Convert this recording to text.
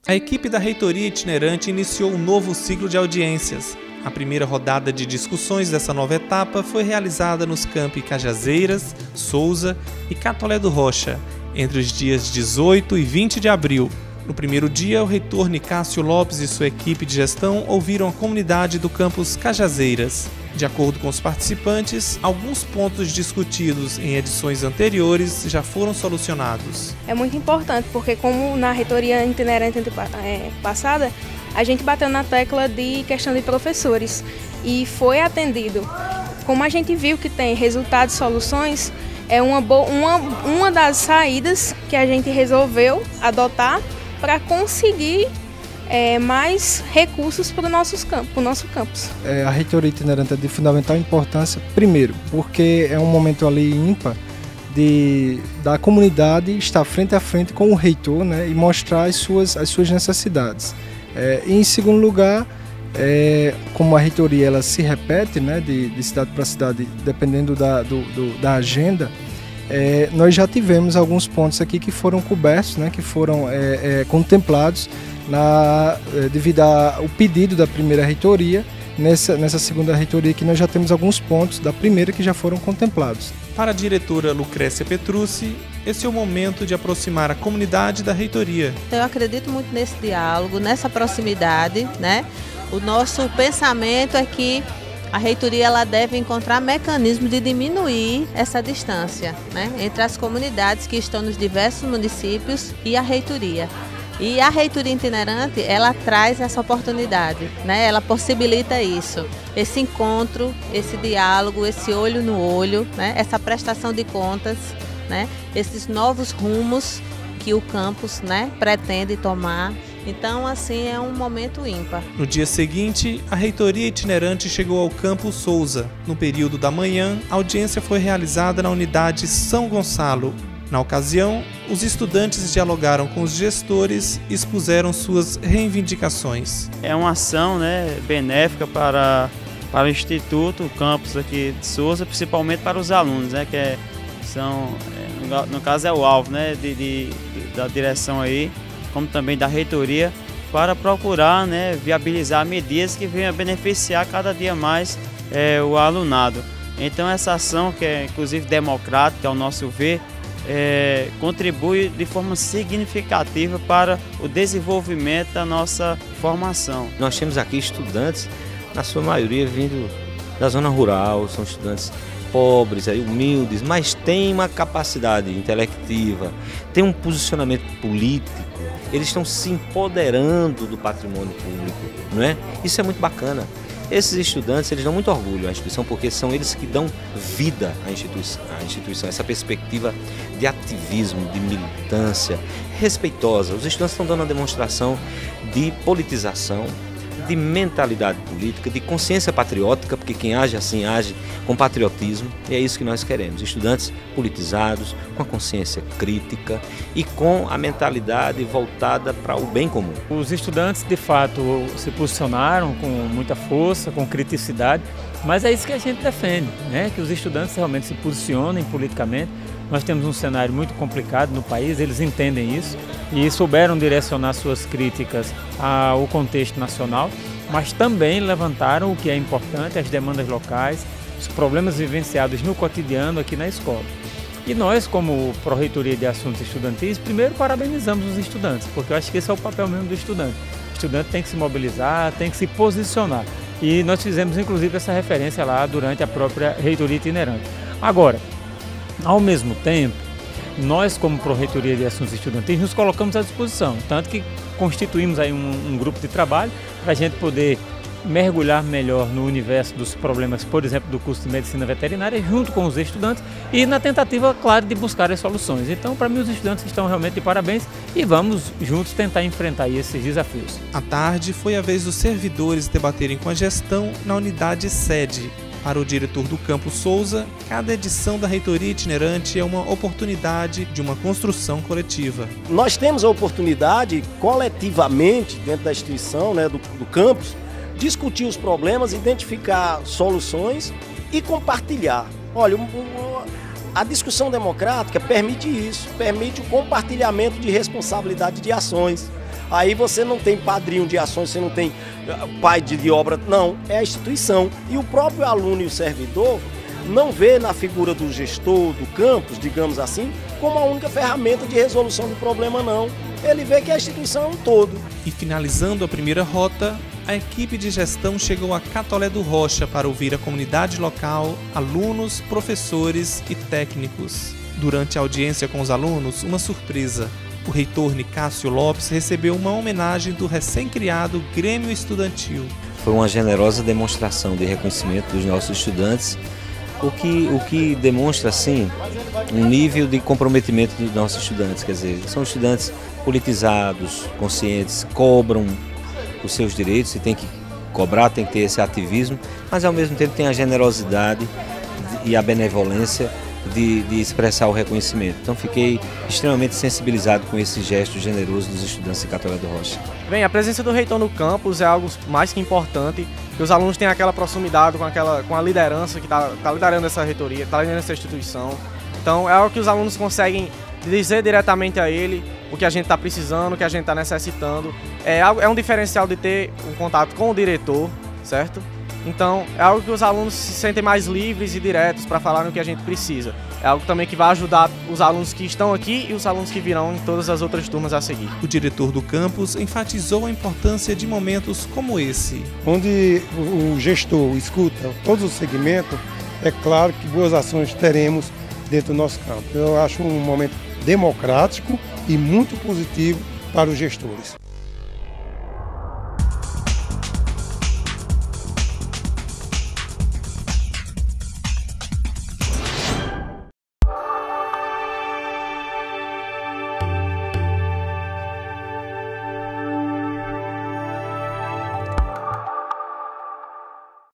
A equipe da reitoria itinerante iniciou um novo ciclo de audiências. A primeira rodada de discussões dessa nova etapa foi realizada nos campi Cajazeiras, Souza e Catolé do Rocha, entre os dias 18 e 20 de abril. No primeiro dia, o reitor Nicásio Lopes e sua equipe de gestão ouviram a comunidade do campus Cajazeiras. De acordo com os participantes, alguns pontos discutidos em edições anteriores já foram solucionados. É muito importante, porque como na reitoria itinerante passada, a gente bateu na tecla de questão de professores e foi atendido. Como a gente viu que tem resultados e soluções, é uma das saídas que a gente resolveu adotar para conseguir mais recursos para o nosso campus. A reitoria itinerante é de fundamental importância, primeiro, porque é um momento ali ímpar da comunidade estar frente a frente com o reitor, né, e mostrar as suas necessidades. E em segundo lugar, como a reitoria ela se repete, né, de cidade para cidade, dependendo da agenda, nós já tivemos alguns pontos aqui que foram cobertos, né, que foram contemplados devido ao pedido da primeira reitoria. Nessa segunda reitoria que nós já temos alguns pontos da primeira que já foram contemplados. Para a diretora Lucrécia Petrucci, esse é o momento de aproximar a comunidade da reitoria. Eu acredito muito nesse diálogo, nessa proximidade, né? O nosso pensamento é que a reitoria ela deve encontrar mecanismos de diminuir essa distância, né, entre as comunidades que estão nos diversos municípios e a reitoria. E a reitoria itinerante, ela traz essa oportunidade, né? Ela possibilita isso, esse encontro, esse diálogo, esse olho no olho, né? Essa prestação de contas, né? Esses novos rumos que o campus, né, pretende tomar. Então, assim, é um momento ímpar. No dia seguinte, a reitoria itinerante chegou ao campus Souza. No período da manhã, a audiência foi realizada na unidade São Gonçalo. Na ocasião, os estudantes dialogaram com os gestores e expuseram suas reivindicações. É uma ação, né, benéfica para o Instituto, o campus aqui de Souza, principalmente para os alunos, né, no caso é o alvo, né, da direção aí, como também da reitoria, para procurar, né, viabilizar medidas que venham a beneficiar cada dia mais o alunado. Então essa ação, que é inclusive democrática ao nosso ver, contribui de forma significativa para o desenvolvimento da nossa formação. Nós temos aqui estudantes, na sua maioria vindo da zona rural, são estudantes pobres, humildes, mas têm uma capacidade intelectiva, têm um posicionamento político, eles estão se empoderando do patrimônio público, não é? Isso é muito bacana. Esses estudantes, eles dão muito orgulho à instituição, porque são eles que dão vida à instituição, essa perspectiva de ativismo, de militância respeitosa. Os estudantes estão dando uma demonstração de politização, de mentalidade política, de consciência patriótica, porque quem age assim age com patriotismo, e é isso que nós queremos. Estudantes politizados, com a consciência crítica e com a mentalidade voltada para o bem comum. Os estudantes, de fato, se posicionaram com muita força, com criticidade, mas é isso que a gente defende, né? Que os estudantes realmente se posicionem politicamente. Nós temos um cenário muito complicado no país, eles entendem isso e souberam direcionar suas críticas ao contexto nacional, mas também levantaram o que é importante, as demandas locais, os problemas vivenciados no cotidiano aqui na escola. E nós, como Pró-Reitoria de Assuntos Estudantis, primeiro parabenizamos os estudantes, porque eu acho que esse é o papel mesmo do estudante. O estudante tem que se mobilizar, tem que se posicionar. E nós fizemos inclusive essa referência lá durante a própria reitoria itinerante. Agora, ao mesmo tempo, nós como Pró-Reitoria de Assuntos Estudantis nos colocamos à disposição, tanto que constituímos aí um grupo de trabalho para a gente poder mergulhar melhor no universo dos problemas, por exemplo, do curso de Medicina Veterinária, junto com os estudantes e na tentativa, claro, de buscar as soluções. Então, para mim, os estudantes estão realmente de parabéns e vamos juntos tentar enfrentar aí esses desafios. À tarde, foi a vez dos servidores debaterem com a gestão na unidade sede. Para o diretor do Campus Souza, cada edição da reitoria itinerante é uma oportunidade de uma construção coletiva. Nós temos a oportunidade, coletivamente, dentro da instituição, né, do campus, discutir os problemas, identificar soluções e compartilhar. Olha, A discussão democrática permite isso, permite o compartilhamento de responsabilidade de ações. Aí você não tem padrinho de ações, você não tem pai de obra, não, é a instituição. E o próprio aluno e o servidor não vê na figura do gestor do campus, digamos assim, como a única ferramenta de resolução do problema, não. Ele vê que a instituição é um todo. E finalizando a primeira rota, a equipe de gestão chegou a Catolé do Rocha para ouvir a comunidade local, alunos, professores e técnicos. Durante a audiência com os alunos, uma surpresa. O reitor Nicásio Lopes recebeu uma homenagem do recém-criado Grêmio Estudantil. Foi uma generosa demonstração de reconhecimento dos nossos estudantes, o que demonstra, assim, um nível de comprometimento dos nossos estudantes. Quer dizer, são estudantes politizados, conscientes, cobram os seus direitos e tem que cobrar, tem que ter esse ativismo, mas ao mesmo tempo tem a generosidade e a benevolência de expressar o reconhecimento. Então fiquei extremamente sensibilizado com esse gesto generoso dos estudantes de Catolé do Rocha. Bem, a presença do reitor no campus é algo mais que importante, que os alunos têm aquela proximidade com a liderança que está liderando essa reitoria, está liderando essa instituição. Então é algo que os alunos conseguem dizer diretamente a ele o que a gente está precisando, o que a gente está necessitando. É um diferencial de ter um contato com o diretor, certo? Então, é algo que os alunos se sentem mais livres e diretos para falar no que a gente precisa. É algo também que vai ajudar os alunos que estão aqui e os alunos que virão em todas as outras turmas a seguir. O diretor do campus enfatizou a importância de momentos como esse. Onde o gestor escuta todos os segmentos, é claro que boas ações teremos dentro do nosso campo. Eu acho um momento democrático e muito positivo para os gestores.